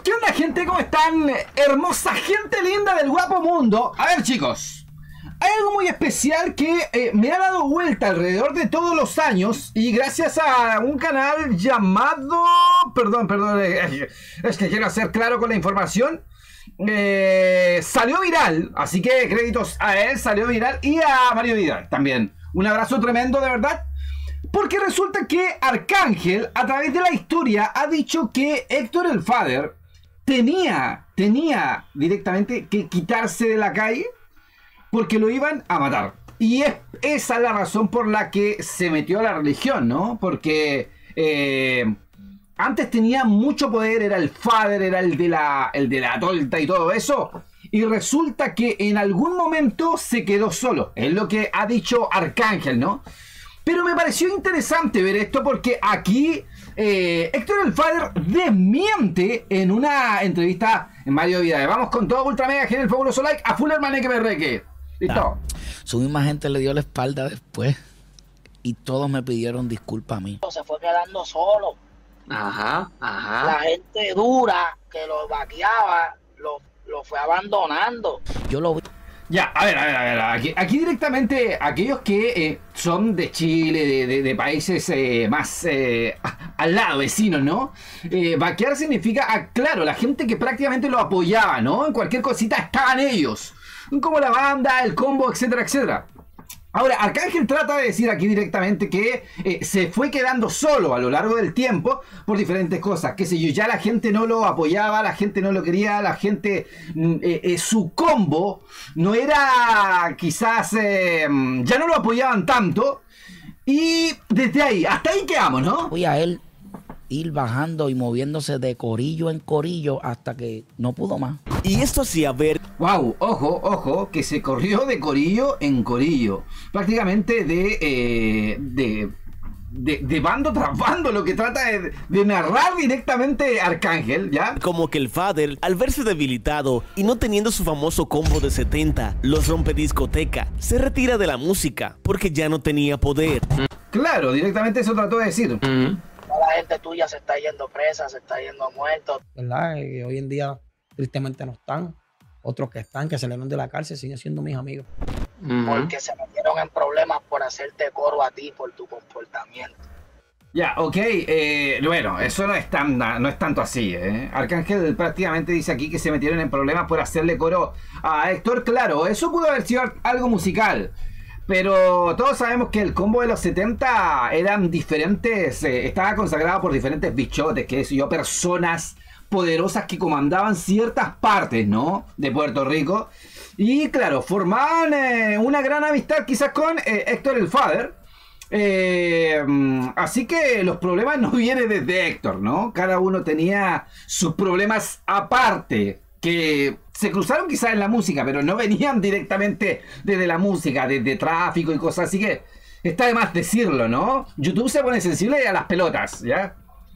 ¿Qué onda, gente? ¿Cómo están? Hermosa gente linda del guapo mundo. A ver, chicos, hay algo muy especial que me ha dado vuelta alrededor de todos los años y gracias a un canal llamado... Perdón, es que quiero ser claro con la información. Salió viral, así que créditos a él, salió viral, y a Mario Vidal también. Un abrazo tremendo, de verdad. Porque resulta que Arcángel, a través de la historia, ha dicho que Héctor el Father tenía directamente que quitarse de la calle porque lo iban a matar. Y esa es la razón por la que se metió a la religión, ¿no? Porque antes tenía mucho poder, era el Father, era el de la tolta y todo eso. Y resulta que en algún momento se quedó solo. Es lo que ha dicho Arcángel, ¿no? Pero me pareció interesante ver esto porque aquí Héctor el Father desmiente en una entrevista en Mario Vidal. Vamos con todo, ultra mega genial, fabuloso like a Fullerman que me reque. ¿Listo? Su misma gente le dio la espalda después y todos me pidieron disculpas a mí. Se fue quedando solo. Ajá. La gente dura que lo vaqueaba lo fue abandonando. Yo lo vi. Ya, a ver, aquí directamente aquellos que son de Chile, de países más al lado, vecinos, ¿no? Vaquear significa, claro, la gente que prácticamente lo apoyaba, ¿no? En cualquier cosita estaban ellos, como la banda, el combo, etcétera, etcétera. Ahora, Arcángel trata de decir aquí directamente que se fue quedando solo a lo largo del tiempo por diferentes cosas. Qué sé yo, ya la gente no lo apoyaba, la gente no lo quería, la gente... su combo no era quizás... ya no lo apoyaban tanto. Y desde ahí, hasta ahí quedamos, ¿no? Voy a él ir bajando y moviéndose de corillo en corillo hasta que no pudo más. Y esto hacía ver... Wow, ojo, que se corrió de corillo en corillo. Prácticamente de bando tras bando, lo que trata de narrar directamente Arcángel, ¿ya? Como que el Father, al verse debilitado y no teniendo su famoso combo de 70, los rompe discoteca, se retira de la música porque ya no tenía poder. Claro, directamente eso trató de decir. Toda la gente tuya se está yendo presa, se está yendo muerto. ¿Verdad? Y hoy en día tristemente no están. Otros que están, que salieron de la cárcel, siguen siendo mis amigos. Porque se metieron en problemas por hacerte coro a ti por tu comportamiento. Ya, ok, bueno, eso no es tanto así, ¿eh? Arcángel prácticamente dice aquí que se metieron en problemas por hacerle coro a Héctor. Claro, eso pudo haber sido algo musical, pero todos sabemos que el combo de los 70 eran diferentes, estaba consagrado por diferentes bichotes, que es yo, personas poderosas que comandaban ciertas partes, ¿no? De Puerto Rico. Y claro, formaban una gran amistad quizás con Héctor el Father. Así que los problemas no vienen desde Héctor, ¿no? Cada uno tenía sus problemas aparte, que se cruzaron quizás en la música, pero no venían directamente desde la música, desde tráfico y cosas. Así que está de más decirlo, ¿no? YouTube se pone sensible a las pelotas, ¿ya?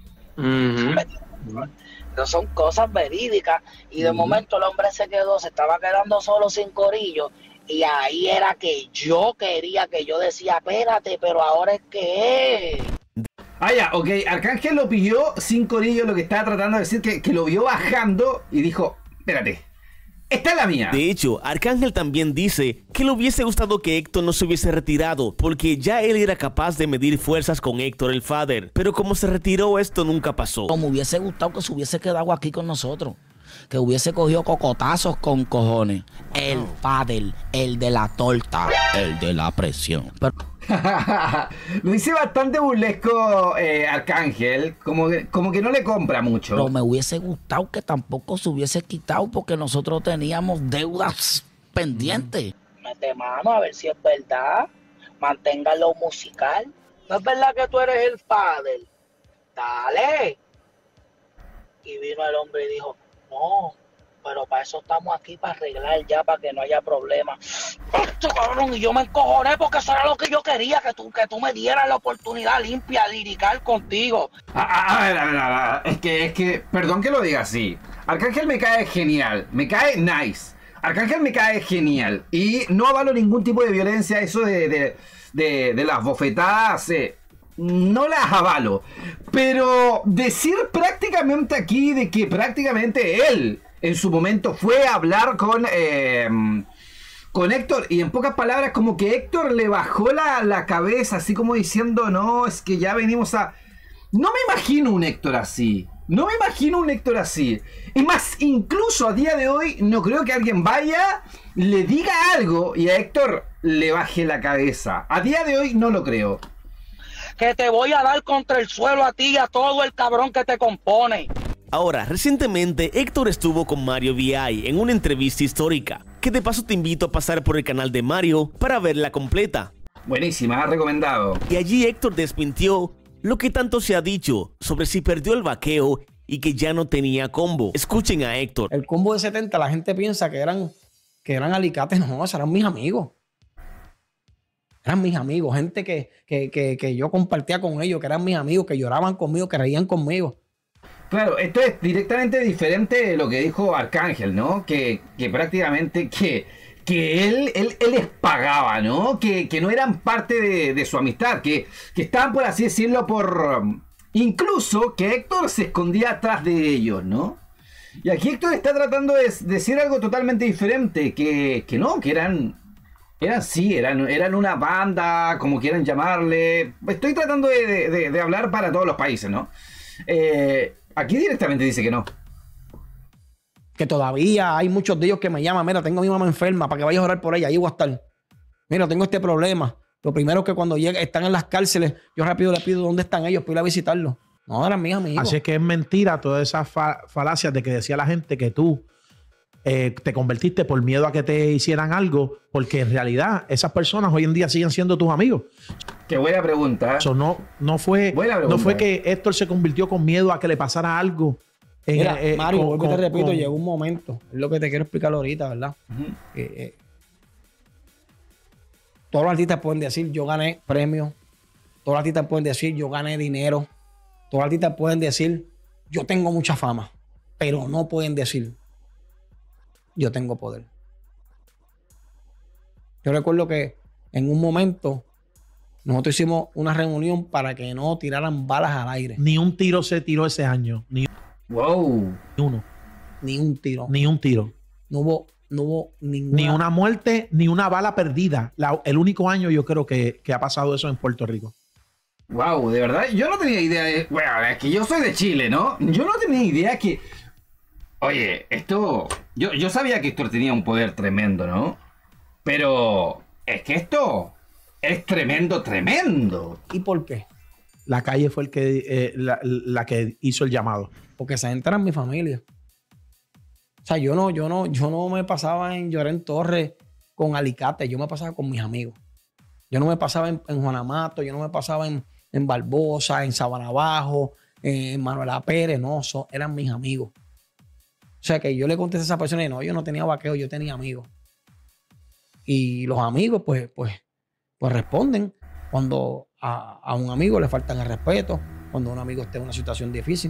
No son cosas verídicas. Y de momento el hombre se estaba quedando solo sin corillo. Y ahí era que yo decía, espérate, pero ahora es que... Ah, ya, ok, Arcángel lo pilló sin corillo, lo que estaba tratando de decir, que lo vio bajando y dijo, espérate, esta es la mía. De hecho, Arcángel también dice que le hubiese gustado que Héctor no se hubiese retirado, porque ya él era capaz de medir fuerzas con Héctor el Father. Pero como se retiró, esto nunca pasó. Me hubiese gustado que se hubiese quedado aquí con nosotros. Que hubiese cogido cocotazos con cojones. El Father, el de la torta, el de la presión. Pero... lo dice bastante burlesco Arcángel, como que no le compra mucho. Pero me hubiese gustado que tampoco se hubiese quitado porque nosotros teníamos deudas pendientes. Mete mano a ver si es verdad. Manténgalo musical. ¿No es verdad que tú eres el Father? Dale. Y vino el hombre y dijo, no, pero para eso estamos aquí, para arreglar ya, para que no haya problemas. Cabrón, y yo me encojoné porque eso era lo que yo quería, que tú me dieras la oportunidad limpia, lirical contigo. A ver, es que, perdón que lo diga así, Arcángel me cae genial, me cae nice, Arcángel me cae genial, y no avalo ningún tipo de violencia, eso de las bofetadas, no las avalo. Pero decir prácticamente aquí de que prácticamente él en su momento fue a hablar con Héctor, y en pocas palabras como que Héctor le bajó la cabeza, así como diciendo, no, es que ya venimos a... No me imagino un Héctor así. No me imagino un Héctor así. Y más, incluso a día de hoy, no creo que alguien vaya, le diga algo y a Héctor le baje la cabeza. A día de hoy no lo creo. Que te voy a dar contra el suelo a ti y a todo el cabrón que te compone. Ahora, recientemente Héctor estuvo con Mario VI en una entrevista histórica, que de paso te invito a pasar por el canal de Mario para verla completa. Buenísima, recomendado. Y allí Héctor desmintió lo que tanto se ha dicho sobre si perdió el vaqueo y que ya no tenía combo. Escuchen a Héctor. El combo de 70, la gente piensa que eran alicates. No, esos eran mis amigos. Eran mis amigos, gente que yo compartía con ellos, que eran mis amigos, que lloraban conmigo, que reían conmigo. Claro, esto es directamente diferente de lo que dijo Arcángel, ¿no? Que prácticamente que él les pagaba, ¿no? Que no eran parte de su amistad, que estaban, por así decirlo, incluso que Héctor se escondía atrás de ellos, ¿no? Y aquí Héctor está tratando de decir algo totalmente diferente, que no, que eran una banda, como quieran llamarle. Estoy tratando de hablar para todos los países, ¿no? Aquí directamente dice que no. Que todavía hay muchos de ellos que me llaman, mira, tengo a mi mamá enferma, para que vayas a orar por ella, ahí voy a estar. Mira, tengo este problema. Lo primero que cuando están en las cárceles, yo rápido le pido dónde están ellos, para ir a visitarlos. No, eran mis amigos. Así es que es mentira todas esas falacias de que decía la gente que tú te convertiste por miedo a que te hicieran algo, porque en realidad esas personas hoy en día siguen siendo tus amigos. Qué buena pregunta. Eso no fue que Héctor se convirtió con miedo a que le pasara algo. Mira, Mario, vuelvo y te repito, llegó un momento, es lo que te quiero explicar ahorita, ¿verdad? Todos los artistas pueden decir, yo gané premios. Todos los artistas pueden decir, yo gané dinero. Todos los artistas pueden decir, yo tengo mucha fama. Pero no pueden decir, yo tengo poder. Yo recuerdo que en un momento nosotros hicimos una reunión para que no tiraran balas al aire. Ni un tiro se tiró ese año. Wow. Ni uno. Ni un tiro. Ni un tiro. No hubo ninguna... Ni una muerte, ni una bala perdida. El único año yo creo que ha pasado eso en Puerto Rico. Wow, de verdad, yo no tenía idea de... Bueno, es que yo soy de Chile, ¿no? Yo no tenía idea que... Oye, esto... Yo sabía que Héctor tenía un poder tremendo, ¿no? Pero... Es que esto... Es tremendo, tremendo. ¿Y por qué? La calle fue el que la que hizo el llamado. Porque esa gente era mi familia. O sea, yo no me pasaba en Llorén Torres con alicates, yo me pasaba con mis amigos. Yo no me pasaba en Juan Amato, yo no me pasaba en Barbosa, en Sabana Bajo, en Manuela Pérez, no, eran mis amigos. O sea que yo le contesté a esa persona y no, yo no tenía vaqueo, yo tenía amigos. Y los amigos, pues responden cuando a un amigo le faltan el respeto, cuando un amigo esté en una situación difícil.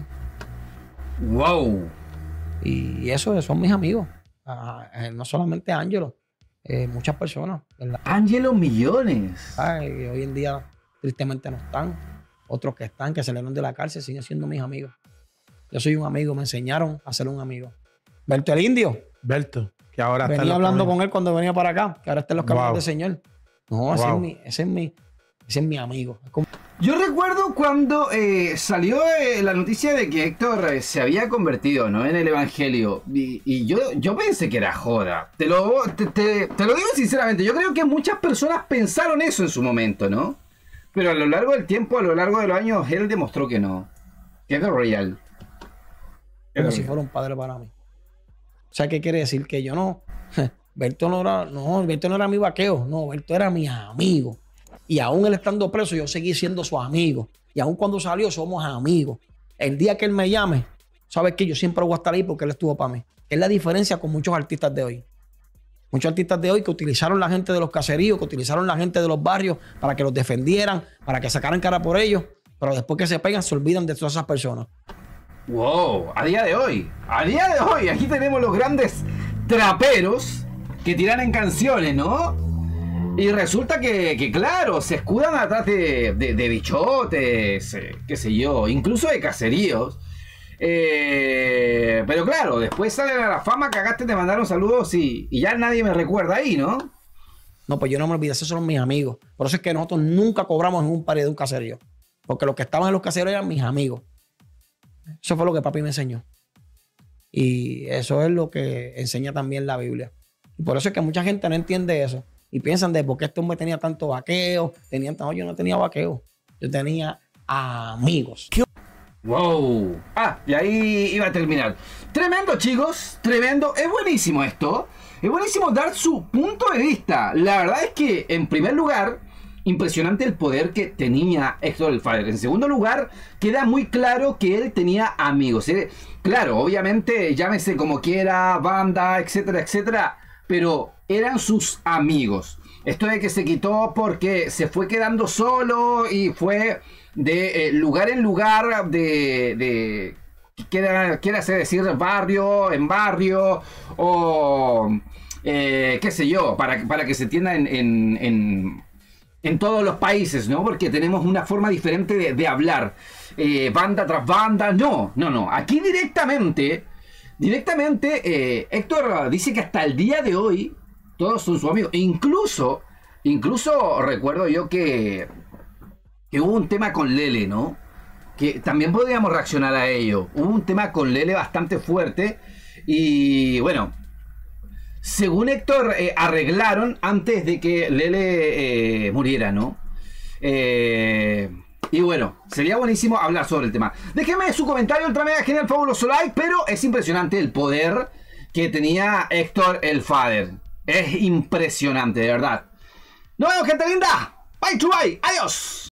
Wow. Y eso son mis amigos. No solamente Ángelo, muchas personas, ¿verdad? Ángelo Millones. Ay, hoy en día tristemente no están. Otros que están, que salieron de la cárcel, siguen siendo mis amigos. Yo soy un amigo, me enseñaron a ser un amigo. Berto el Indio. Berto, que ahora venía hablando con él cuando venía para acá, que ahora está en los caminos del Señor. No, ese es mi amigo. Yo recuerdo cuando salió la noticia de que Héctor se había convertido, ¿no?, en el evangelio. Y yo pensé que era joda. Te lo digo sinceramente. Yo creo que muchas personas pensaron eso en su momento, ¿no? Pero a lo largo del tiempo, a lo largo de los años, él demostró que no. Que es real. Como si fuera un padre para mí. O sea, ¿qué quiere decir? Que yo no... Berto no era mi vaqueo. No, Berto era mi amigo. Y aún él estando preso, yo seguí siendo su amigo. Y aún cuando salió, somos amigos. El día que él me llame, ¿sabes qué? Yo siempre voy a estar ahí porque él estuvo para mí. Es la diferencia con muchos artistas de hoy. Muchos artistas de hoy que utilizaron la gente de los caseríos, que utilizaron la gente de los barrios para que los defendieran, para que sacaran cara por ellos. Pero después que se pegan, se olvidan de todas esas personas. Wow, a día de hoy, aquí tenemos los grandes traperos que tiran en canciones, ¿no? Y resulta que, claro, se escudan atrás de bichotes, qué sé yo, incluso de caseríos. Pero claro, después salen a la fama, cagaste, te mandaron saludos y ya nadie me recuerda ahí, ¿no? No, pues yo no me olvidé, esos son mis amigos. Por eso es que nosotros nunca cobramos en un party de un caserío. Porque los que estaban en los caseríos eran mis amigos. Eso fue lo que papi me enseñó. Y eso es lo que enseña también la Biblia. Y por eso es que mucha gente no entiende eso. Y piensan de por qué este hombre tenía tanto vaqueo. No, yo no tenía vaqueo. Yo tenía amigos. Wow. Ah, y ahí iba a terminar. Tremendo, chicos. Tremendo. Es buenísimo esto. Es buenísimo dar su punto de vista. La verdad es que, en primer lugar, impresionante el poder que tenía Héctor el Father. En segundo lugar, queda muy claro que él tenía amigos. Claro, obviamente, llámese como quiera, banda, etcétera, etcétera. Pero eran sus amigos. Esto de que se quitó porque se fue quedando solo y fue de lugar en lugar, quiera decir barrio en barrio, o qué sé yo, para que se entienda en todos los países, ¿no? Porque tenemos una forma diferente de hablar, banda tras banda. No. Aquí directamente Héctor dice que hasta el día de hoy todos son sus amigos. Incluso recuerdo yo que hubo un tema con Lele, ¿no? Que también podríamos reaccionar a ello. Hubo un tema con Lele bastante fuerte. Y bueno, según Héctor, arreglaron antes de que Lele muriera, ¿no? Y bueno, sería buenísimo hablar sobre el tema. Déjenme su comentario, ultra mega genial, fabuloso like. Pero es impresionante el poder que tenía Héctor el Father. Es impresionante, de verdad. Nos vemos, gente linda. Bye to bye. Adiós.